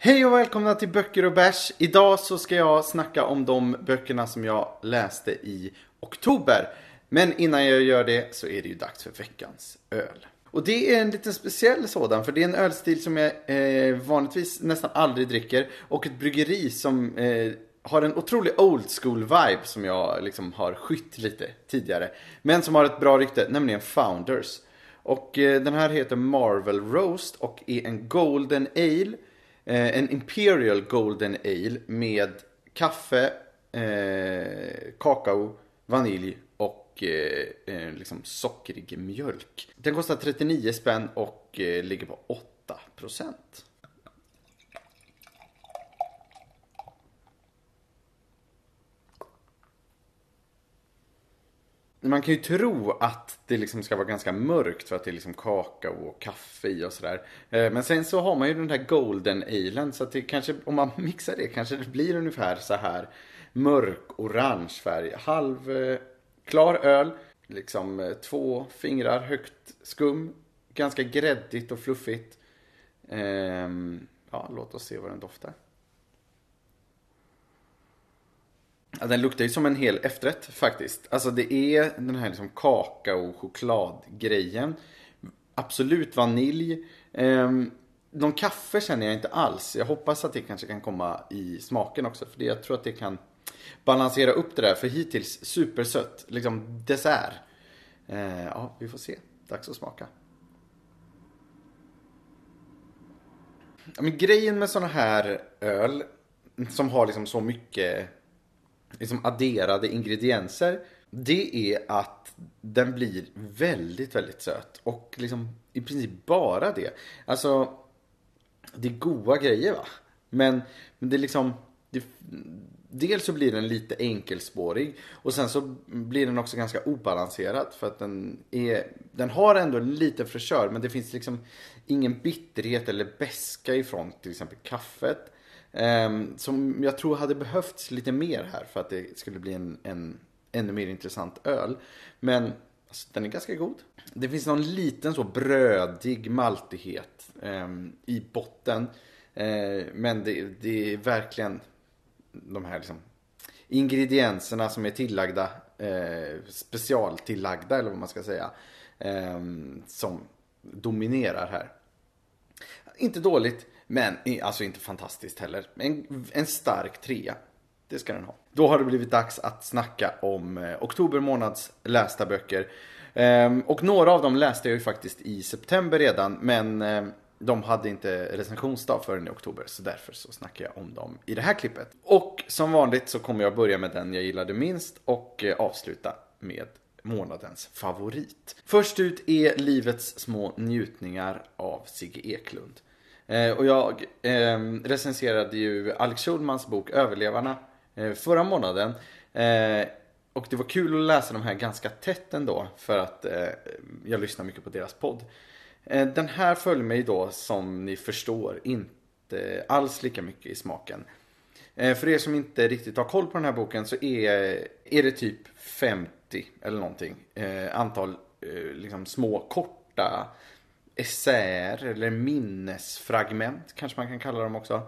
Hej och välkomna till Böcker och bärs. Idag så ska jag snacka om de böckerna som jag läste i oktober. Men innan jag gör det så är det ju dags för veckans öl. Och det är en lite speciell sådan, för det är en ölstil som jag vanligtvis nästan aldrig dricker. Och ett bryggeri som har en otrolig old school vibe som jag liksom har skytt lite tidigare. Men som har ett bra rykte, nämligen Founders. Och den här heter Marvel Roast och är en Golden Ale. En Imperial Golden Ale med kaffe, kakao, vanilj och liksom sockrig mjölk. Den kostar 39 spänn och ligger på 8%. Man kan ju tro att det liksom ska vara ganska mörkt för att det är liksom kakao och kaffe i och sådär. Men sen så har man ju den här golden alen, så att det kanske, om man mixar det, kanske det blir ungefär så här mörk orange färg. Klar öl, liksom 2 fingrar högt skum, ganska gräddigt och fluffigt. Ja, låt oss se vad den doftar. Ja, den luktar ju som en hel efterrätt faktiskt. Alltså det är den här liksom kakao-chokladgrejen. Absolut vanilj. Någon kaffe känner jag inte alls. Jag hoppas att det kanske kan komma i smaken också. För jag tror att det kan balansera upp det där. För hittills supersött. Liksom dessert. Ja, vi får se. Dags att smaka. Ja, men grejen med såna här öl som har liksom så mycket liksom adderade ingredienser, det är att den blir väldigt, väldigt söt. Och liksom i princip bara det. Alltså, det är goda grejer, va? Men det är liksom dels så blir den lite enkelspårig. Och sen så blir den också ganska obalanserad. För att den har ändå lite fräschör, men det finns liksom ingen bitterhet eller beska ifrån till exempel kaffet. Som jag tror hade behövts lite mer här för att det skulle bli en ännu mer intressant öl. Men alltså, den är ganska god. Det finns någon liten så brödig maltighet i botten. Men det är verkligen de här liksom ingredienserna som är tillagda, specialtillagda eller vad man ska säga, som dominerar här. Inte dåligt. Men alltså inte fantastiskt heller. En stark 3. Det ska den ha. Då har det blivit dags att snacka om oktober månads lästa böcker. Och några av dem läste jag ju faktiskt i september redan. Men de hade inte recensionsdag förrän i oktober. Så därför så snackar jag om dem i det här klippet. Och som vanligt så kommer jag börja med den jag gillade minst. Och avsluta med månadens favorit. Först ut är Livets små njutningar av Sigge Eklund. Och jag recenserade ju Alex Schulmans bok Överlevarna förra månaden. Och det var kul att läsa de här ganska tätt ändå, för att jag lyssnar mycket på deras podd. Den här följer mig då, som ni förstår, inte alls lika mycket i smaken. För er som inte riktigt har koll på den här boken så är det typ 50 eller någonting antal liksom små korta essäer eller minnesfragment kanske man kan kalla dem också,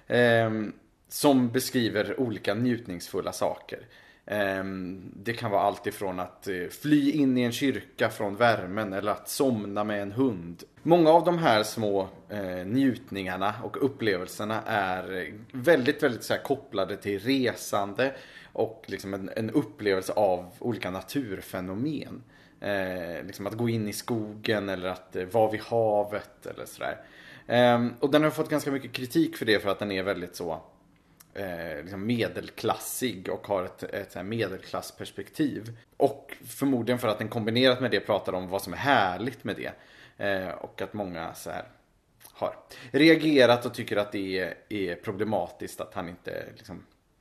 som beskriver olika njutningsfulla saker. Det kan vara allt ifrån att fly in i en kyrka från värmen eller att somna med en hund. Många av de här små njutningarna och upplevelserna är väldigt, väldigt så här kopplade till resande och liksom en upplevelse av olika naturfenomen. Liksom att gå in i skogen eller att vara vid havet eller sådär. Och den har fått ganska mycket kritik för det, för att den är väldigt så liksom medelklassig och har ett så här medelklassperspektiv. Och förmodligen för att den kombinerat med det pratar om vad som är härligt med det. Och att många så här har reagerat och tycker att det är problematiskt att han inte liksom,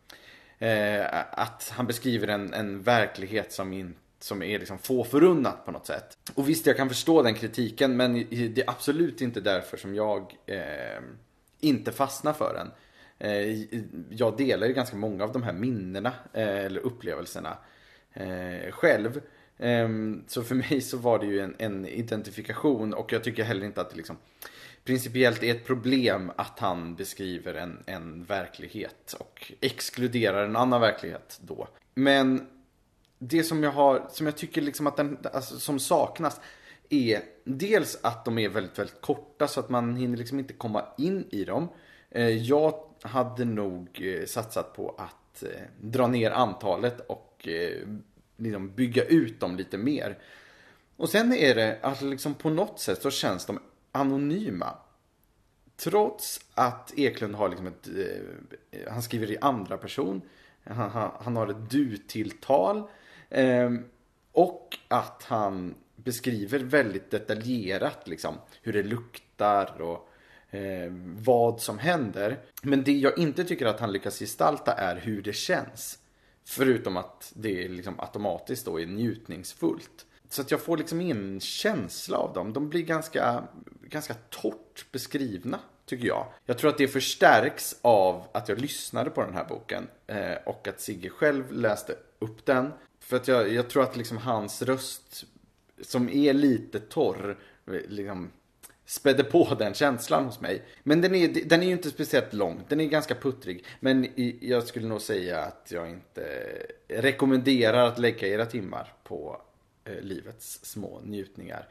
att han beskriver en verklighet som är liksom få förunnat på något sätt. Och visst, jag kan förstå den kritiken, men det är absolut inte därför som jag inte fastnar för den. Jag delar ju ganska många av de här minnena eller upplevelserna själv. Så för mig så var det ju en identifikation, och jag tycker heller inte att det liksom principiellt är ett problem att han beskriver en verklighet och exkluderar en annan verklighet då. Men det som jag tycker liksom att som saknas är dels att de är väldigt, väldigt korta så att man hinner liksom inte komma in i dem. Jag hade nog satsat på att dra ner antalet och liksom bygga ut dem lite mer. Och sen är det att liksom på något sätt så känns de anonyma. Trots att Eklund har liksom han skriver i andra person. Han har ett du-tilltal. Och att han beskriver väldigt detaljerat liksom, hur det luktar och vad som händer. Men det jag inte tycker att han lyckas gestalta är hur det känns. Förutom att det liksom automatiskt då är njutningsfullt. Så att jag får liksom ingen känsla av dem. De blir ganska torrt beskrivna, tycker jag. Jag tror att det förstärks av att jag lyssnade på den här boken. Och att Sigge själv läste upp den. För att jag tror att liksom hans röst, som är lite torr, liksom spädde på den känslan hos mig. Men den är ju inte speciellt lång. Den är ganska puttrig. Men jag skulle nog säga att jag inte rekommenderar att lägga era timmar på livets små njutningar.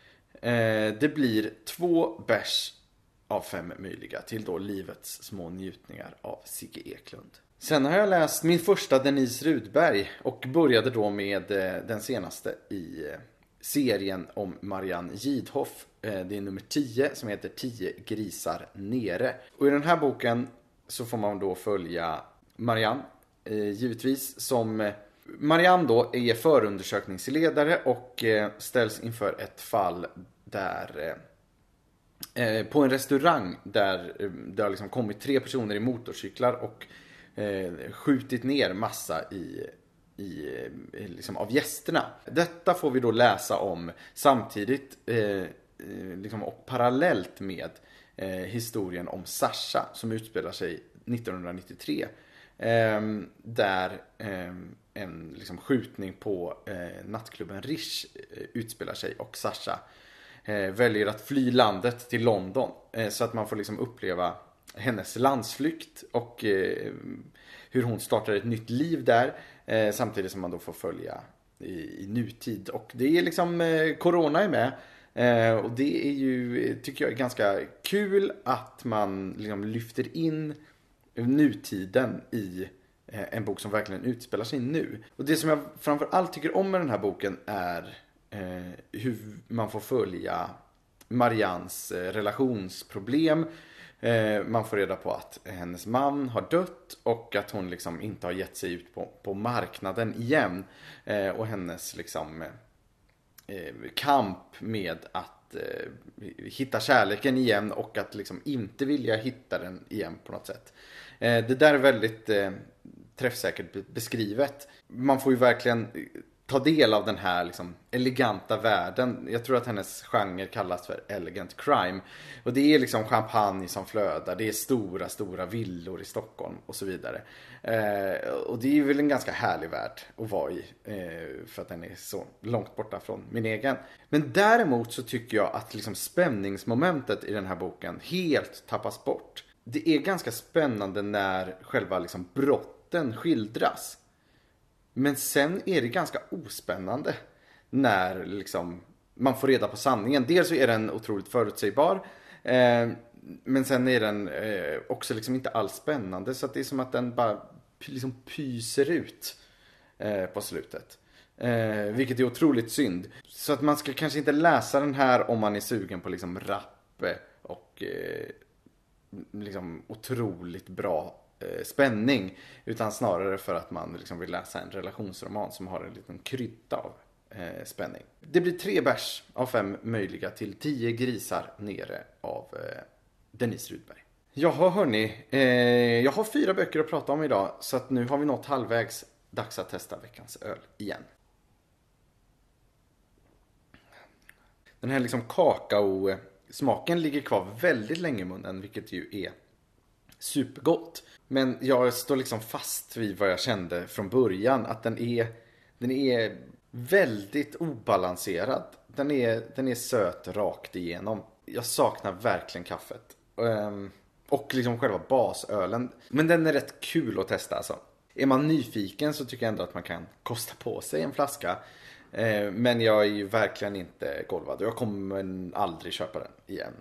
Det blir 2 bärs av 5 möjliga till då livets små njutningar av Sigge Eklund. Sen har jag läst min första Denise Rudberg och började då med den senaste i serien om Marianne Gidhoff. Det är nummer 10 som heter 10 grisar nere. Och i den här boken så får man då följa Marianne, givetvis, som Marianne då är förundersökningsledare och ställs inför ett fall där på en restaurang där det har liksom kommit 3 personer i motorcyklar och skjutit ner massa liksom av gästerna. Detta får vi då läsa om samtidigt liksom, och parallellt med historien om Sasha som utspelar sig 1993. Där en liksom, skjutning på nattklubben Rish utspelar sig och Sasha väljer att fly landet till London så att man får liksom uppleva hennes landsflykt och hur hon startar ett nytt liv där samtidigt som man då får följa i nutid. Och det är liksom corona är med och det är ju, tycker jag är ganska kul att man liksom lyfter in nutiden i en bok som verkligen utspelar sig nu. Och det som jag framförallt tycker om med den här boken är hur man får följa Mariannes relationsproblem. Man får reda på att hennes man har dött och att hon liksom inte har gett sig ut på marknaden igen. Och hennes liksom kamp med att hitta kärleken igen och att liksom inte vilja hitta den igen på något sätt. Det där är väldigt träffsäkert beskrivet. Man får ju verkligen ta del av den här liksom eleganta världen. Jag tror att hennes genre kallas för elegant crime. Och det är liksom champagne som flödar. Det är stora villor i Stockholm och så vidare. Och det är väl en ganska härlig värld att vara i. För att den är så långt borta från min egen. Men däremot så tycker jag att liksom spänningsmomentet i den här boken helt tappas bort. Det är ganska spännande när själva liksom brotten skildras. Men sen är det ganska ospännande när liksom man får reda på sanningen. Dels så är den otroligt förutsägbar. Men sen är den också liksom inte alls spännande. Så att det är som att den bara liksom pyser ut på slutet. Vilket är otroligt synd. Så att man ska kanske inte läsa den här om man är sugen på liksom rapp och liksom otroligt bra spänning, utan snarare för att man liksom vill läsa en relationsroman som har en liten krydda av spänning. Det blir 3 bärs av 5 möjliga till 10 grisar nere av Denise Rudberg. Jaha hörni, jag har 4 böcker att prata om idag, så att nu har vi nått halvvägs. Dags att testa veckans öl igen. Den här liksom kakao-smaken ligger kvar väldigt länge i munnen, vilket ju är supergott. Men jag står liksom fast vid vad jag kände från början. Att den är väldigt obalanserad. Den är söt rakt igenom. jag saknar verkligen kaffet. Och liksom själva basölen. Men den är rätt kul att testa alltså. Är man nyfiken så tycker jag ändå att man kan kosta på sig en flaska. Men jag är ju verkligen inte golvad. Jag kommer aldrig köpa den igen.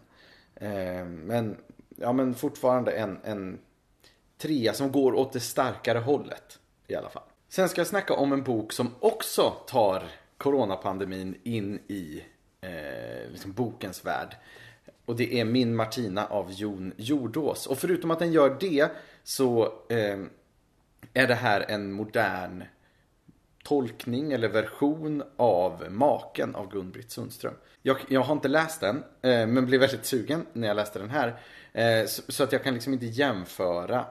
Men fortfarande en trea som går åt det starkare hållet i alla fall. Sen ska jag snacka om en bok som också tar coronapandemin in i liksom bokens värld. Och det är Min Martina av Jon Jordås. Och förutom att den gör det så är det här en modern tolkning eller version av Maken av Gun-Britt Sundström. Jag har inte läst den, men blev väldigt sugen när jag läste den här. Så att jag kan liksom inte jämföra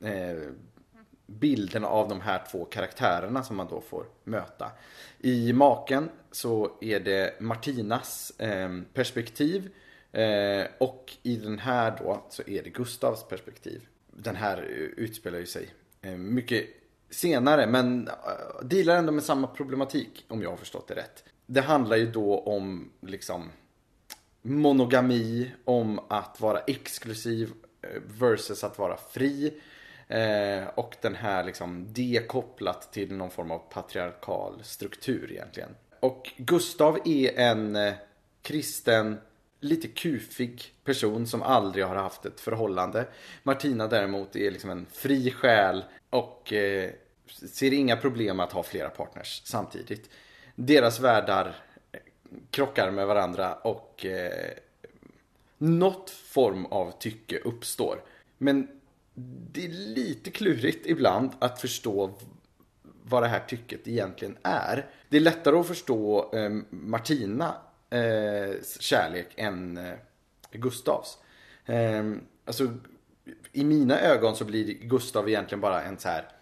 bilden av de här två karaktärerna som man då får möta. I Maken så är det Martinas perspektiv, och i den här då så är det Gustavs perspektiv. Den här utspelar ju sig mycket senare, men dealar ändå med samma problematik, om jag har förstått det rätt. Det handlar ju då om liksom monogami, om att vara exklusiv versus att vara fri. Och den här liksom, det kopplat till någon form av patriarkal struktur egentligen. Och Gustav är en kristen, lite kufig person som aldrig har haft ett förhållande. Martina däremot är liksom en fri själ och ser inga problem att ha flera partners samtidigt. Deras världar krockar med varandra och något form av tycke uppstår. Men det är lite klurigt ibland att förstå vad det här tycket egentligen är. Det är lättare att förstå Martina kärlek än Gustavs. Alltså i mina ögon så blir Gustav egentligen bara en så här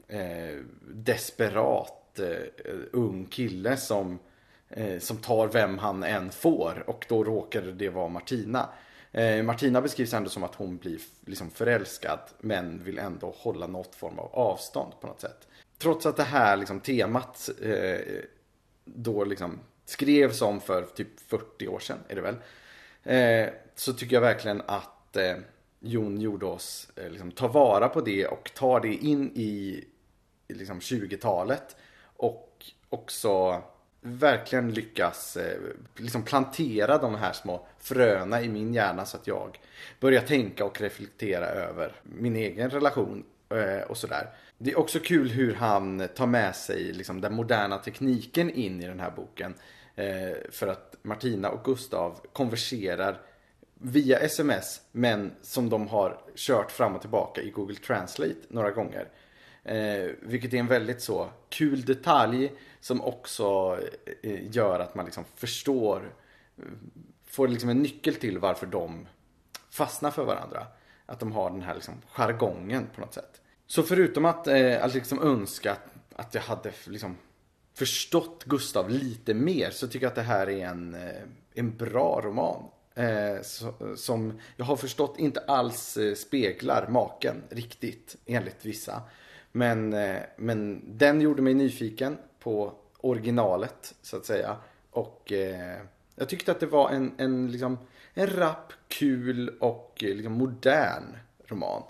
desperat ung kille som tar vem han än får, och då råkar det vara Martina. Martina beskrivs ändå som att hon blir liksom förälskad men vill ändå hålla något form av avstånd på något sätt. Trots att det här liksom temat då liksom skrevs om för typ 40 år sedan är det väl, så tycker jag verkligen att Jon Jordås liksom tar vara på det och tar det in i liksom 20-talet och också verkligen lyckas liksom plantera de här små fröna i min hjärna så att jag börjar tänka och reflektera över min egen relation och sådär. Det är också kul hur han tar med sig liksom den moderna tekniken in i den här boken, för att Martina och Gustav konverserar via sms, men som de har kört fram och tillbaka i Google Translate några gånger. Vilket är en väldigt så kul detalj som också gör att man liksom förstår, får liksom en nyckel till varför de fastnar för varandra. Att de har den här liksom jargongen på något sätt. Så förutom att liksom önska att jag hade liksom förstått Gustav lite mer, så tycker jag att det här är en bra roman. Som jag har förstått inte alls speglar Maken riktigt, enligt vissa. Men den gjorde mig nyfiken på originalet så att säga. Och jag tyckte att det var en rapp, kul och liksom modern roman.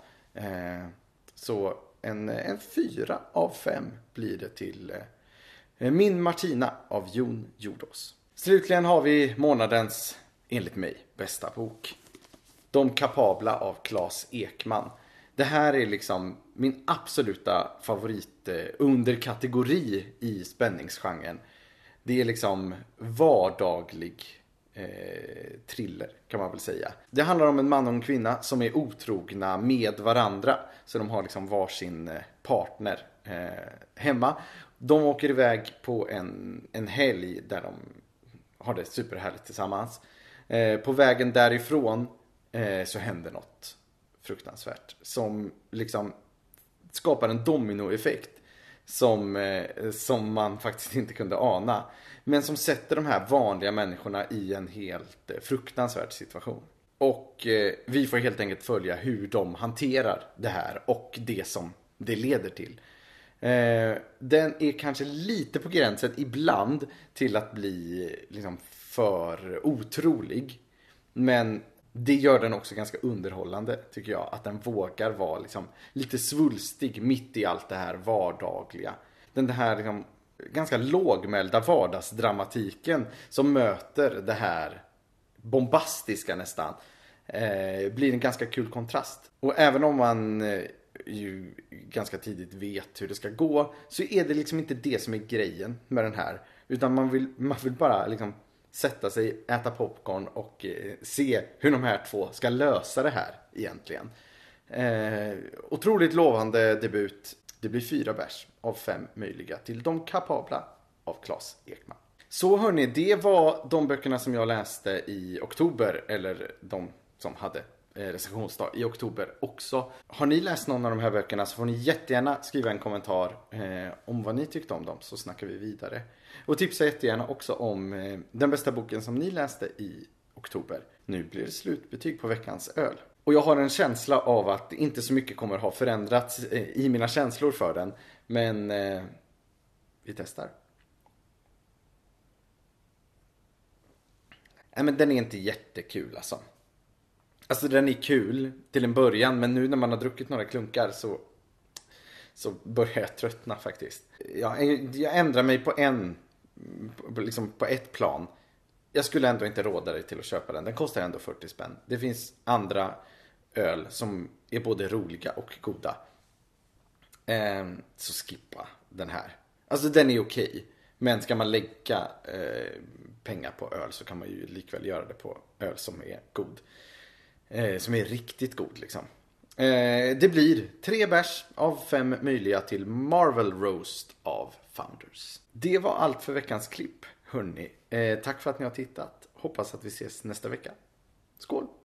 Så en 4 av 5 blir det till Min Martina av Jon Jordås. Slutligen har vi månadens, enligt mig, bästa bok. De kapabla av Claes Ekman. Det här är liksom min absoluta favorit underkategori i spänningsgenren. Det är liksom vardaglig thriller kan man väl säga. Det handlar om en man och en kvinna som är otrogna med varandra. Så de har liksom varsin partner hemma. De åker iväg på en helg där de har det superhärligt tillsammans. På vägen därifrån så händer något fruktansvärt som liksom skapar en dominoeffekt som man faktiskt inte kunde ana, men som sätter de här vanliga människorna i en helt fruktansvärd situation. Och vi får helt enkelt följa hur de hanterar det här och det som det leder till. Den är kanske lite på gränsen ibland till att bli liksom för otrolig. Men det gör den också ganska underhållande, tycker jag. Att den vågar vara liksom lite svulstig mitt i allt det här vardagliga. Den här liksom ganska lågmälda vardagsdramatiken som möter det här bombastiska nästan. Blir en ganska kul kontrast. Och även om man ju ganska tidigt vet hur det ska gå, så är det liksom inte det som är grejen med den här. Utan man vill bara liksom sätta sig, äta popcorn och se hur de här två ska lösa det här egentligen. Otroligt lovande debut. Det blir 4 bärs av 5 möjliga till De kapabla av Claes Ekman. Så hörni, det var de böckerna som jag läste i oktober, eller de som hade recensionsdag i oktober också. Har ni läst någon av de här böckerna så får ni jättegärna skriva en kommentar om vad ni tyckte om dem, så snackar vi vidare. Och tipsa jättegärna också om den bästa boken som ni läste i oktober. Nu blir det slutbetyg på veckans öl. Och jag har en känsla av att inte så mycket kommer ha förändrats i mina känslor för den. Men vi testar. Nej, men den är inte jättekul alltså. Alltså den är kul till en början, men nu när man har druckit några klunkar så börjar jag tröttna faktiskt. Jag ändrar mig på ett plan. Jag skulle ändå inte råda dig till att köpa den. Den kostar ändå 40 spänn. Det finns andra öl som är både roliga och goda. Så skippa den här. Alltså den är okej. Men ska man lägga pengar på öl så kan man ju likväl göra det på öl som är god. Som är riktigt god liksom. Det blir 3 bärs av 5 möjliga till Marvel Roast av Founders. Det var allt för veckans klipp, hörni. Tack för att ni har tittat. Hoppas att vi ses nästa vecka. Skål!